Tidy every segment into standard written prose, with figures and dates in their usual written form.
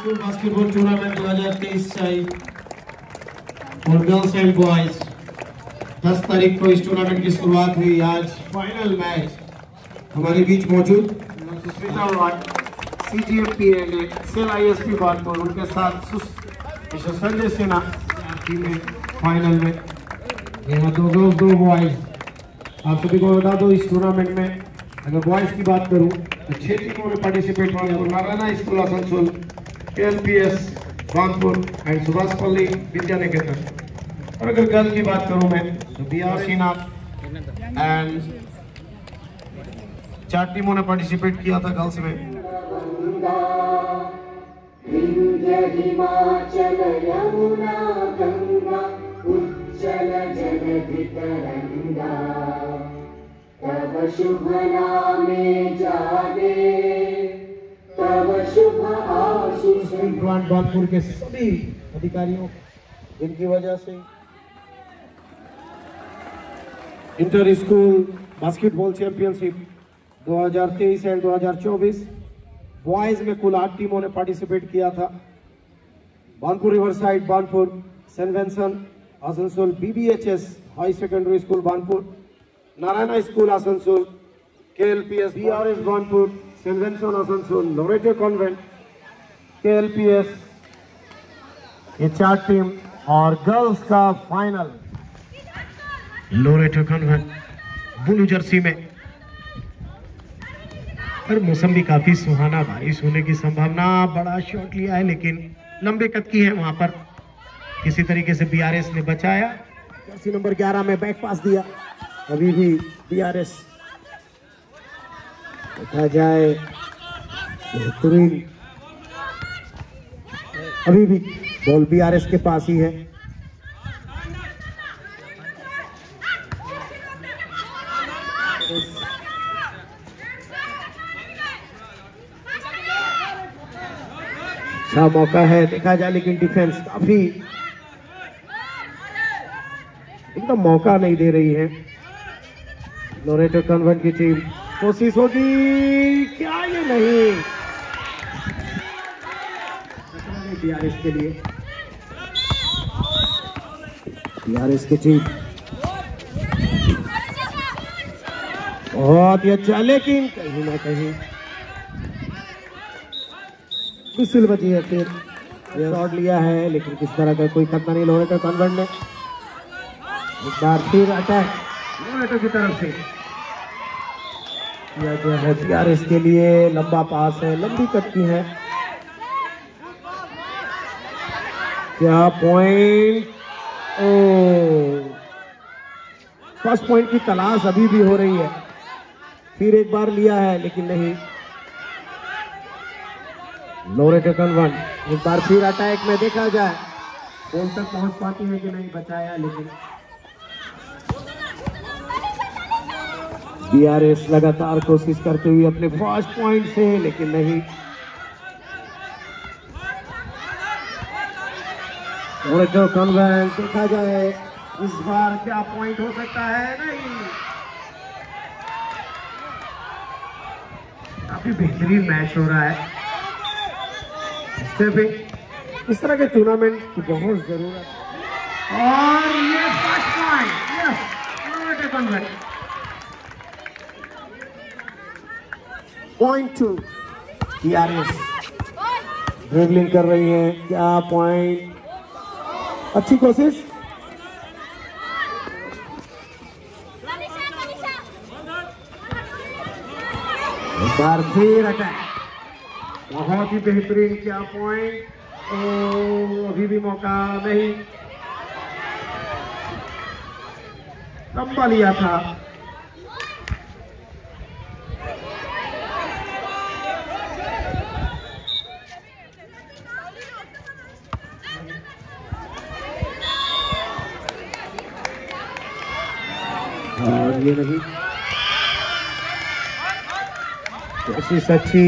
School basketball tournament 2023 और girls and boys 10 तारीख को इस टूर्नामेंट की शुरुआत हुई। आज फाइनल मैच हमारे बीच मौजूद Sushmita Roy, CGFP and SAIL ISP Balpur, उनके साथ संजय सिन्हा टीम में फाइनल में। यहाँ दो गर्ल्स दो बॉयज। आप सभी को बता दो इस टूर्नामेंट में अगर बॉयज की बात करूं तो 6 टीमों ने पार्टिसिपेट किया। Narayana school Asansol, KLPS Banpur and Subhashpalli Vidyaniketan. और अगर गर्ल की बात करूं मैं तो BR श्रीनाथ एंड 4 टीमों ने पार्टिसिपेट किया था गर्ल्स में। हिमाचल यमुना गंगा उज्जल जलधि तरंगा तव शुभ नामे जागे तव शुभ आशीष। बानपुर के सभी अधिकारियों जिनकी वजह से inter school basketball championship 2023 and 2024 boys में कुल 8 टीमों ने पार्टिसिपेट किया था। Banpur riverside Banpur, saint Vincent Asansol, BBHS high secondary school Banpur, Narayana school Asansol, KLPS, BRS Banpur, saint Vincent Asansol, Loreto convent, KLPS, ये 4 टीम। और गर्ल्स का final Loreto convent blue jersey में। पर मौसम भी काफी सुहाना, बारिश होने की संभावना। बड़ा शॉट लिया है लेकिन लंबे कद की है, वहां पर किसी तरीके से BRS ने बचाया। जर्सी नंबर 11 में बैक पास दिया, अभी भी BRS देखा जाए बेहतरीन, अभी भी बॉल BRS के पास ही है। अच्छा मौका है, देखा जाए लेकिन डिफेंस काफी एकदम मौका नहीं दे रही है। लोरेटो कॉन्वेंट की टीम कोशिश होगी क्या, ये नहीं। BRS के लिए, BRS की टीम बहुत ही अच्छा, लेकिन कहीं ना कहीं मिसिल बची है। फिर शॉट लिया है लेकिन किस तरह का कोई खतरा नहीं। लोरेटो कॉन्वेंट ने एक बार फिर अटैक लोरेटो की तरफ से किया गया है। BRS के लिए लंबा पास है, लंबी कद की है। क्या पॉइंट, फर्स्ट पॉइंट की तलाश अभी भी हो रही है। फिर एक बार लिया है लेकिन नहीं। लोरेटो कॉन्वेंट एक बार फिर अटैक में, देखा जाए गोल तक पहुंच पाती है कि नहीं, बचाया लेकिन BRS लगातार कोशिश करते हुए अपने फर्स्ट पॉइंट से, लेकिन नहीं। लोरेटो कॉन्वेंट, देखा जाए इस बार क्या पॉइंट हो सकता है, नहीं। काफी बेहतरीन मैच हो रहा है। इस तरह के टूर्नामेंट की बहुत जरूरत है। और ये first point, yes, Loreto convent. Point 2 BRS dribbling कर रही है, क्या पॉइंट, अच्छी कोशिश। एक बार फिर अटैक, बहुत ही बेहतरीन, क्या पॉइंट। अभी भी मौका नहीं, लंबा लिया था। और ये नहीं, कोशिश अच्छी।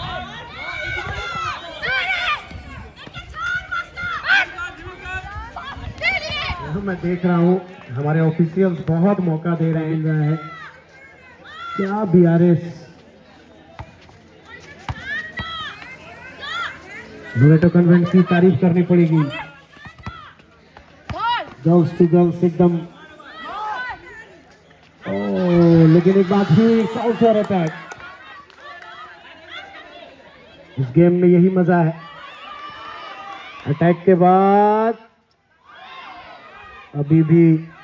मैं देख रहा हूँ हमारे ऑफिशियल्स बहुत मौका दे रहे हैं। क्या BRS लोरेटो कन्वेंट की तारीफ करनी पड़ेगी। गर्ल्स टू गर्ल्स एकदम। लेकिन एक बात ही काउंटर अटैक। इस गेम में यही मजा है, अटैक के बाद अभी भी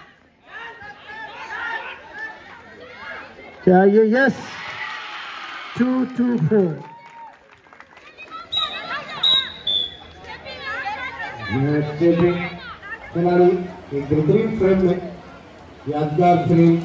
चाहिए। यस 2-2-4। खिलाड़ी एक बेहतरीन फ्रेम में, यादगार फ्रेम।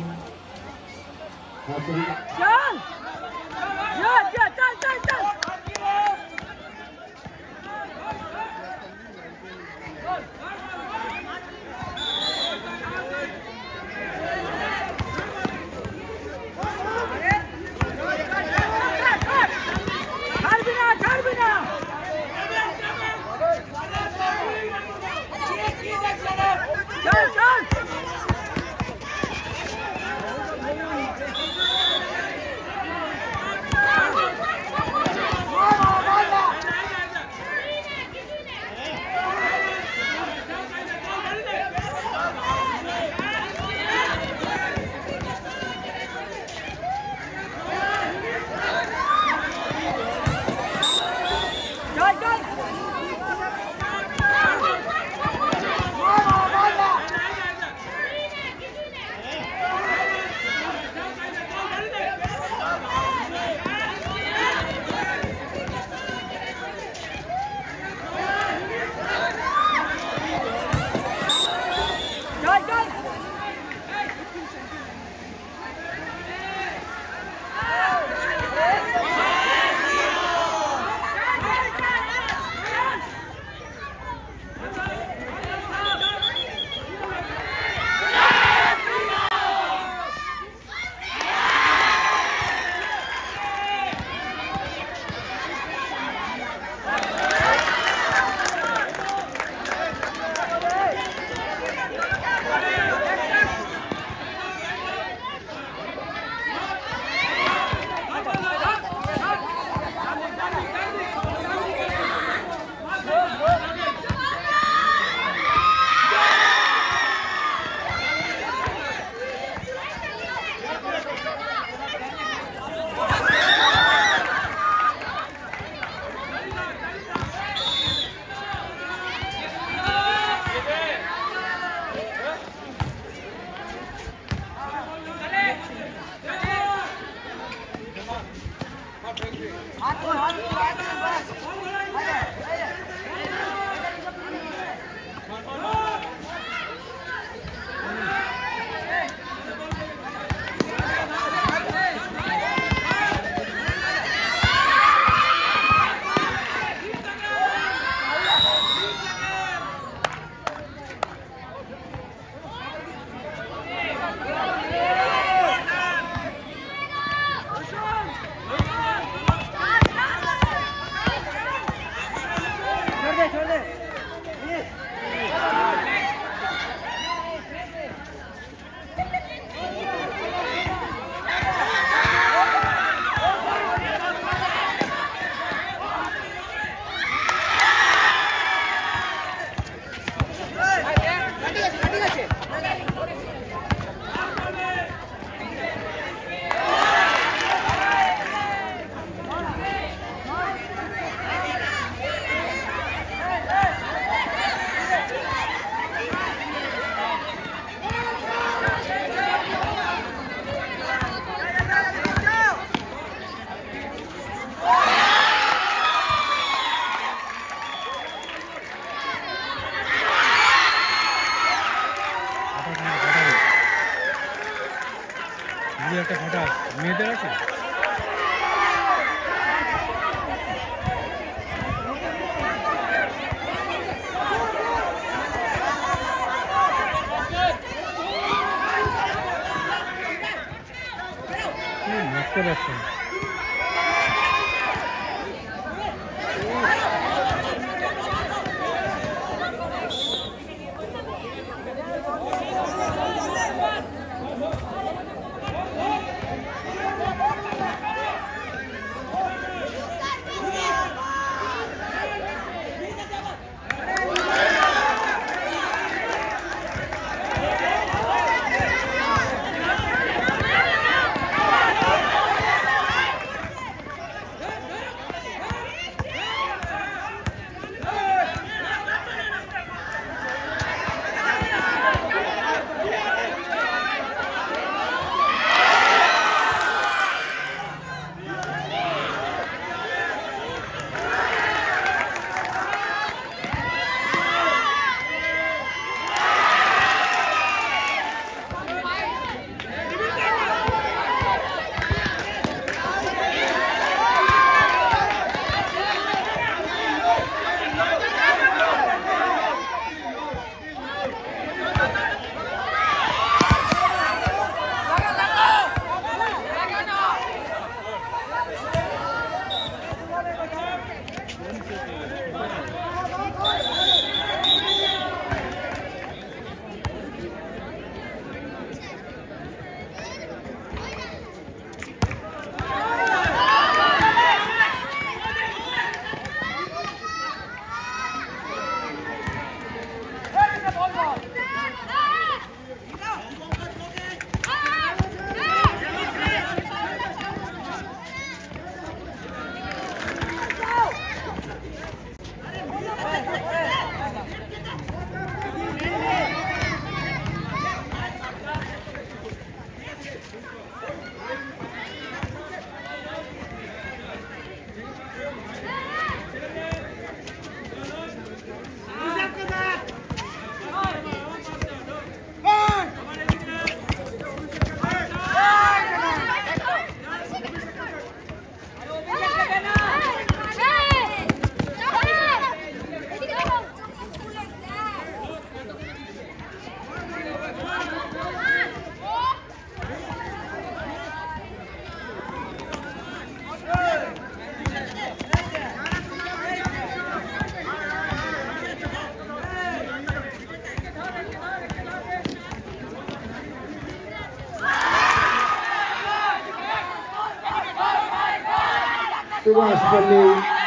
सुभाषपल्ली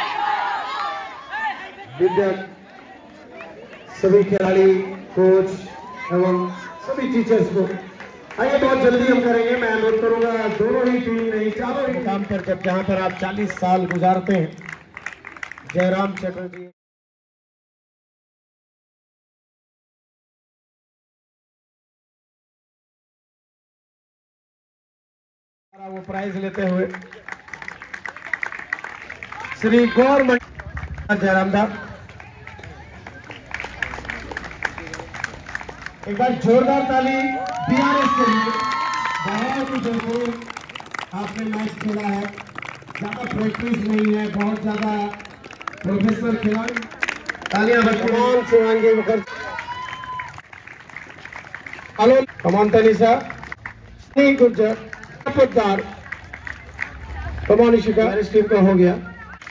विद्यार्थी, सभी खिलाड़ी, कोच एवं सभी टीचर्स को आइए बहुत जल्दी हम करेंगे। मैं अनुरोध करूंगा दोनों ही टीम नहीं चारों ही काम पर, जब जहां पर आप 40 साल गुजारते हैं। जयराम चटर्जी वो प्राइज लेते हुए श्री गौरमंडल जयराम दा, एक बार जोरदार ताली बीआरएस के लिए। बहुत ही जरूर आपने मैच खेला है, ज्यादा प्रैक्टिस नहीं है, बहुत ज्यादा प्रोफेशनल खिलाड़ी। तालियां बच्चों शिवांगी मुखर्जी, हेलो कमान तनिषा गुर्जर, पुरदार कमान इशिका, इस टीम का हो गया।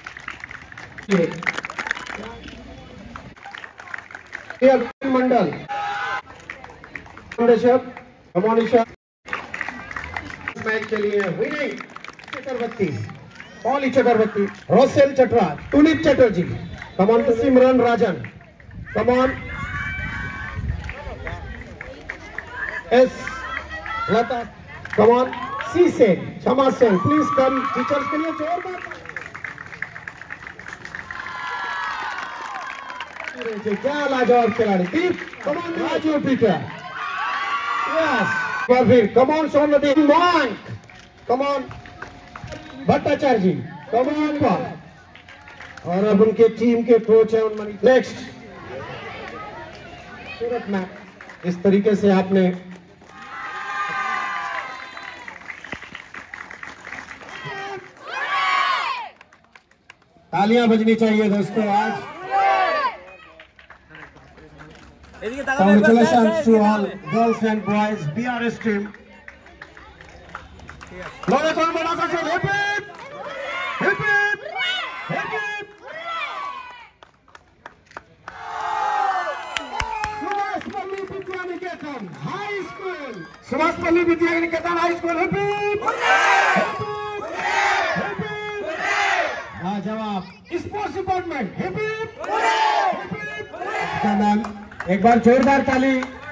मंडल कमानिशा मैच के लिए winning Chakraborty, Poly Chakraborty, Rosel Chatra, Tulip Chatterjee, come on Simran Rajan, come on S Lata, come on C Sen, Kshama Sen, please come teachers के लिए जोरदार। क्या लाजवाब खिलाड़ी, Deep, come on Raju Peter, yes perfect, come on सोमनदी, मॉन्क, कमान भट्टाचार्य जी, कमान पर। और अब उनके टीम के कोच है उनमनी। नेक्स्ट सूरत में इस तरीके से आपने तालियां बजनी चाहिए दोस्तों। आज congratulations to all girls and boys BRS team. लोगों को बड़ा सा hip hip hip hip hip. Subhashpalli Vidya Niketan high school, Subhashpalli Vidya Niketan high school, hip hip hip hip. जवाब sports department, hip hip hip hip. एक बार जोरदार ताली।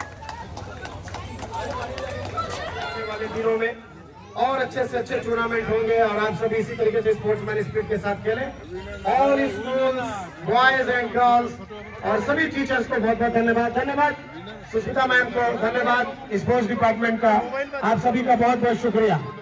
आने वाले दिनों में और अच्छे से अच्छे टूर्नामेंट होंगे और आप सभी इसी तरीके से स्पोर्ट्समैन स्पिरिट के साथ खेलें। All schools, boys and girls और सभी टीचर्स को बहुत बहुत धन्यवाद। धन्यवाद सुष्मिता मैम को, धन्यवाद स्पोर्ट्स डिपार्टमेंट का, आप सभी का बहुत बहुत शुक्रिया।